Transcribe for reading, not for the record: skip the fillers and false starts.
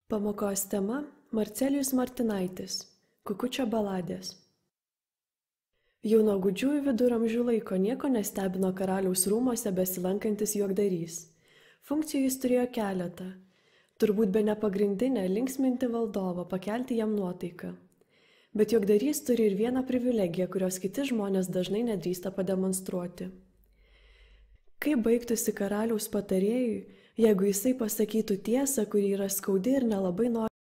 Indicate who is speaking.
Speaker 1: Pamokos tema Marcelijus Martinaitis – Kukučio baladės. Jau nuo gūdžiųjų viduramžių laiko nieko nestebino karaliaus rūmuose besilankantis juokdarys. Funkcijų jis turėjo keletą. Turbūt bene pagrindinę linksminti valdovą, pakelti jam nuotaiką. Bet juokdarys turi ir vieną privilegiją, kurios kiti žmonės dažnai nedrįsta pademonstruoti. Kaip baigtųsi karaliaus patarėjui, jeigu jisai pasakytų tiesą, kuri yra skaudi ir nelabai nori